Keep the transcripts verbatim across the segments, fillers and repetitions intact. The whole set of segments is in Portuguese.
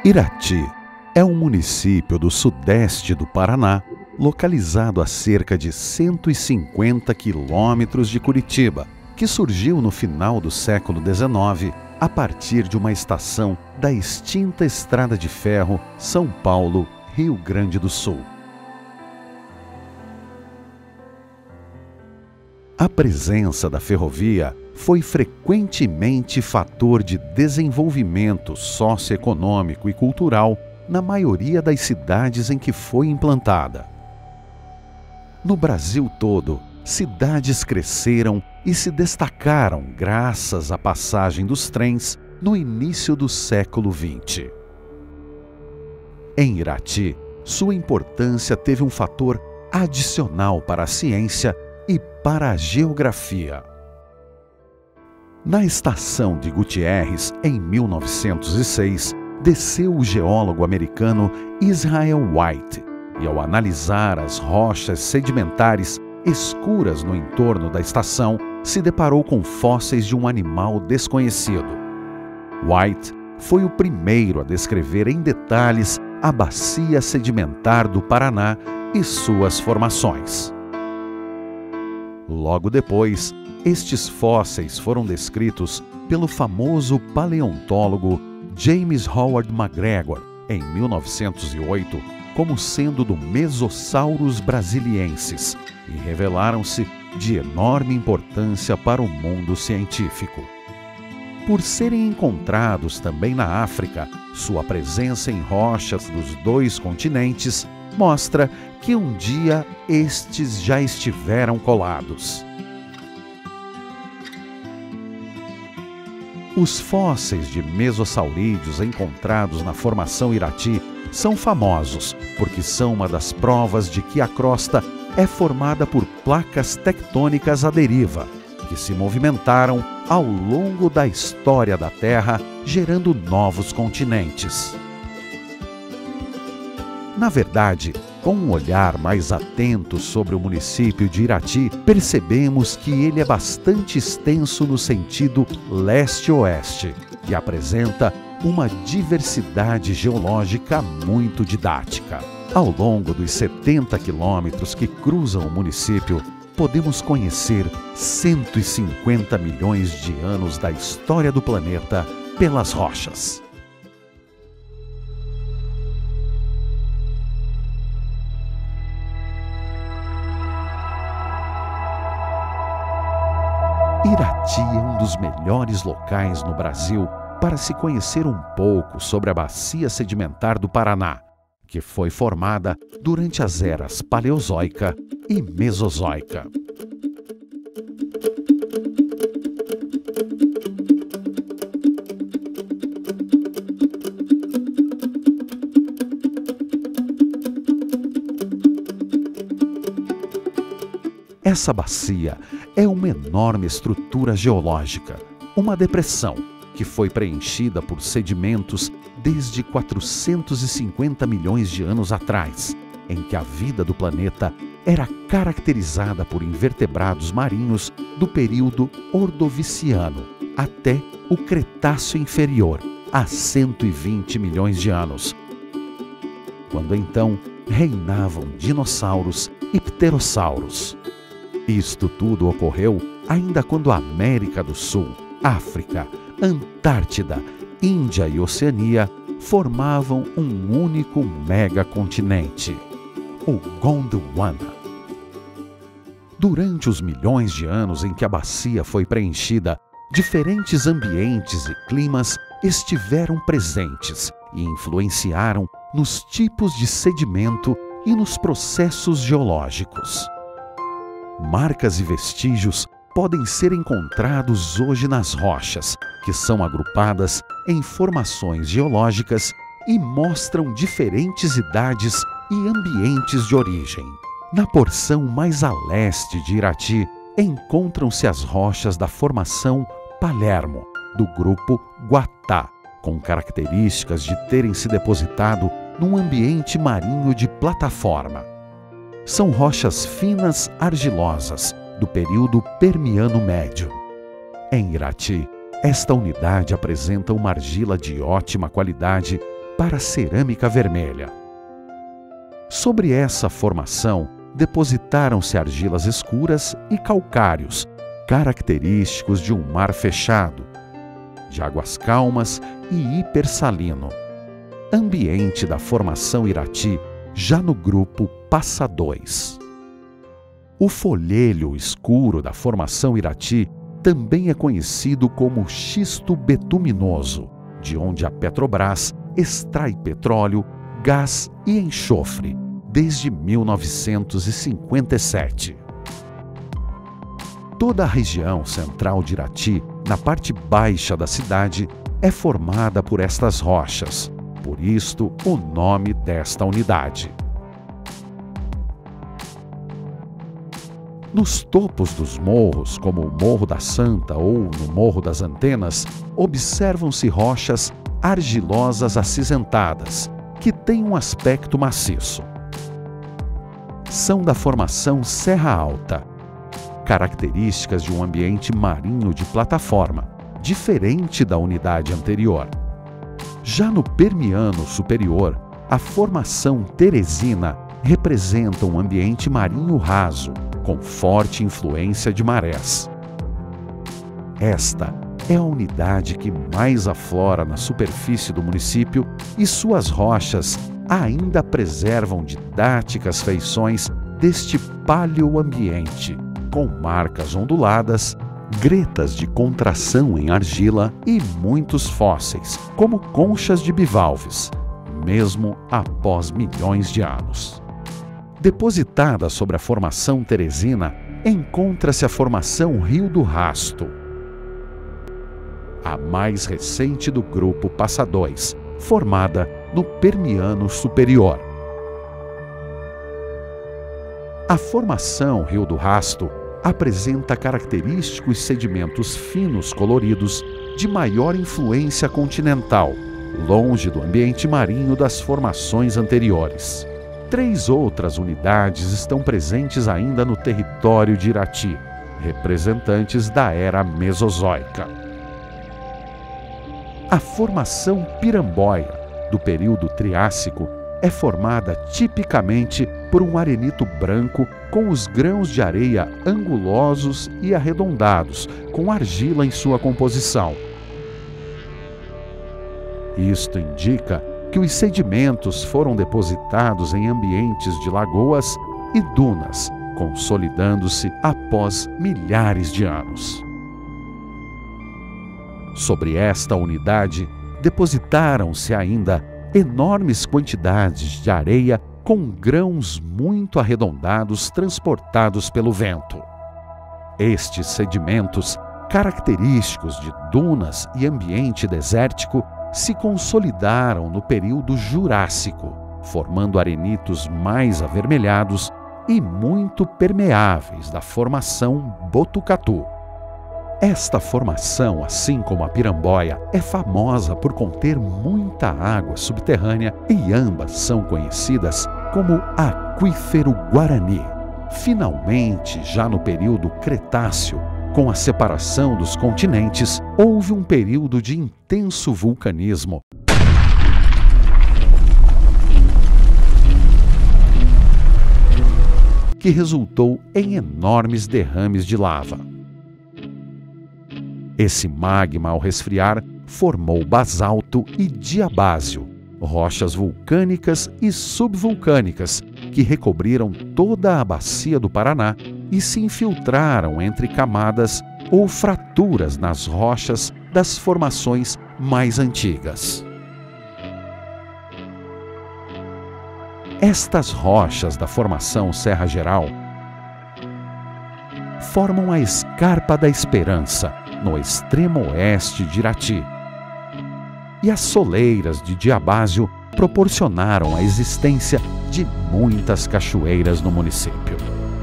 Irati é um município do sudeste do Paraná, localizado a cerca de cento e cinquenta quilômetros de Curitiba, que surgiu no final do século dezenove a partir de uma estação da extinta Estrada de Ferro São Paulo-Rio Grande do Sul. A presença da ferrovia foi frequentemente fator de desenvolvimento socioeconômico e cultural na maioria das cidades em que foi implantada. No Brasil todo, cidades cresceram e se destacaram graças à passagem dos trens no início do século vinte. Em Irati, sua importância teve um fator adicional para a ciência e para a geografia. Na estação de Gutierrez, em mil novecentos e seis, desceu o geólogo americano Israel White e, ao analisar as rochas sedimentares escuras no entorno da estação, se deparou com fósseis de um animal desconhecido. White foi o primeiro a descrever em detalhes a bacia sedimentar do Paraná e suas formações. Logo depois, estes fósseis foram descritos pelo famoso paleontólogo James Howard McGregor, em mil novecentos e oito, como sendo do Mesosaurus brasiliensis, e revelaram-se de enorme importância para o mundo científico. Por serem encontrados também na África, sua presença em rochas dos dois continentes mostra que um dia estes já estiveram colados. Os fósseis de mesossaurídeos encontrados na Formação Irati são famosos porque são uma das provas de que a crosta é formada por placas tectônicas à deriva, que se movimentaram ao longo da história da Terra, gerando novos continentes. Na verdade, com um olhar mais atento sobre o município de Irati, percebemos que ele é bastante extenso no sentido leste-oeste e apresenta uma diversidade geológica muito didática. Ao longo dos setenta quilômetros que cruzam o município, podemos conhecer cento e cinquenta milhões de anos da história do planeta pelas rochas. Irati é um dos melhores locais no Brasil para se conhecer um pouco sobre a bacia sedimentar do Paraná, que foi formada durante as eras Paleozoica e Mesozoica. Essa bacia é uma enorme estrutura geológica, uma depressão que foi preenchida por sedimentos desde quatrocentos e cinquenta milhões de anos atrás, em que a vida do planeta era caracterizada por invertebrados marinhos do período Ordoviciano até o Cretáceo Inferior, há cento e vinte milhões de anos, quando então reinavam dinossauros e pterossauros. Isto tudo ocorreu ainda quando a América do Sul, África, Antártida, Índia e Oceania formavam um único megacontinente, o Gondwana. Durante os milhões de anos em que a bacia foi preenchida, diferentes ambientes e climas estiveram presentes e influenciaram nos tipos de sedimento e nos processos geológicos. Marcas e vestígios podem ser encontrados hoje nas rochas, que são agrupadas em formações geológicas e mostram diferentes idades e ambientes de origem. Na porção mais a leste de Irati, encontram-se as rochas da Formação Palermo, do grupo Guatá, com características de terem se depositado num ambiente marinho de plataforma. São rochas finas argilosas, do período Permiano Médio. Em Irati, esta unidade apresenta uma argila de ótima qualidade para a cerâmica vermelha. Sobre essa formação, depositaram-se argilas escuras e calcários, característicos de um mar fechado, de águas calmas e hipersalino, ambiente da formação Irati, já no grupo Passa dois. O folhelho escuro da formação Irati também é conhecido como xisto betuminoso, de onde a Petrobras extrai petróleo, gás e enxofre desde mil novecentos e cinquenta e sete. Toda a região central de Irati, na parte baixa da cidade, é formada por estas rochas, por isto o nome desta unidade. Nos topos dos morros, como o Morro da Santa ou no Morro das Antenas, observam-se rochas argilosas acinzentadas, que têm um aspecto maciço. São da formação Serra Alta, características de um ambiente marinho de plataforma, diferente da unidade anterior. Já no Permiano Superior, a formação Teresina representa um ambiente marinho raso, com forte influência de marés. Esta é a unidade que mais aflora na superfície do município e suas rochas ainda preservam didáticas feições deste paleoambiente, com marcas onduladas, gretas de contração em argila e muitos fósseis, como conchas de bivalves, mesmo após milhões de anos. Depositada sobre a formação Teresina, encontra-se a formação Rio do Rasto, a mais recente do grupo Passa dois, formada no Permiano Superior. A formação Rio do Rasto apresenta característicos sedimentos finos coloridos de maior influência continental, longe do ambiente marinho das formações anteriores. Três outras unidades estão presentes ainda no território de Irati, representantes da era Mesozoica. A formação Piramboia, do período Triássico, é formada tipicamente por um arenito branco com os grãos de areia angulosos e arredondados, com argila em sua composição. Isto indica que os sedimentos foram depositados em ambientes de lagoas e dunas, consolidando-se após milhares de anos. Sobre esta unidade, depositaram-se ainda enormes quantidades de areia com grãos muito arredondados transportados pelo vento. Estes sedimentos, característicos de dunas e ambiente desértico, se consolidaram no período Jurássico, formando arenitos mais avermelhados e muito permeáveis da formação Botucatu. Esta formação, assim como a Piramboia, é famosa por conter muita água subterrânea e ambas são conhecidas como Aquífero Guarani. Finalmente, já no período Cretáceo, com a separação dos continentes, houve um período de intenso vulcanismo, que resultou em enormes derrames de lava. Esse magma, ao resfriar, formou basalto e diabásio, rochas vulcânicas e subvulcânicas que recobriram toda a bacia do Paraná e se infiltraram entre camadas ou fraturas nas rochas das formações mais antigas. Estas rochas da formação Serra Geral formam a Escarpa da Esperança, no extremo oeste de Irati. E as soleiras de diabásio proporcionaram a existência de muitas cachoeiras no município.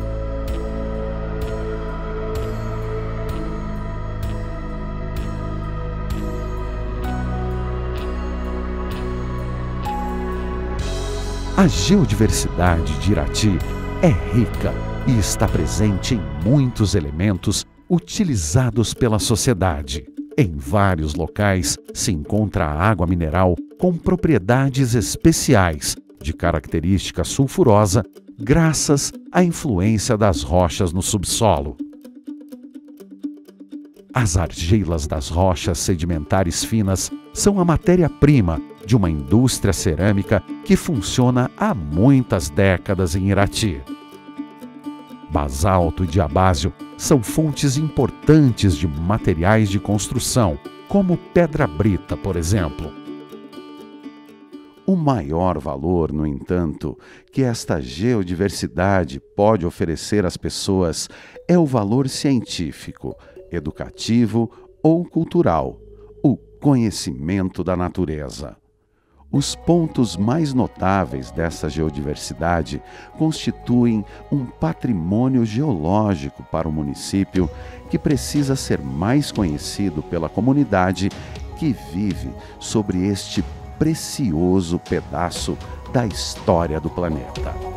A geodiversidade de Irati é rica e está presente em muitos elementos utilizados pela sociedade. Em vários locais se encontra água mineral com propriedades especiais de característica sulfurosa, graças à influência das rochas no subsolo. As argilas das rochas sedimentares finas são a matéria-prima de uma indústria cerâmica que funciona há muitas décadas em Irati. Basalto e diabásio são fontes importantes de materiais de construção, como pedra brita, por exemplo. O maior valor, no entanto, que esta geodiversidade pode oferecer às pessoas é o valor científico, educativo ou cultural, o conhecimento da natureza. Os pontos mais notáveis dessa geodiversidade constituem um patrimônio geológico para o município que precisa ser mais conhecido pela comunidade que vive sobre este precioso pedaço da história do planeta.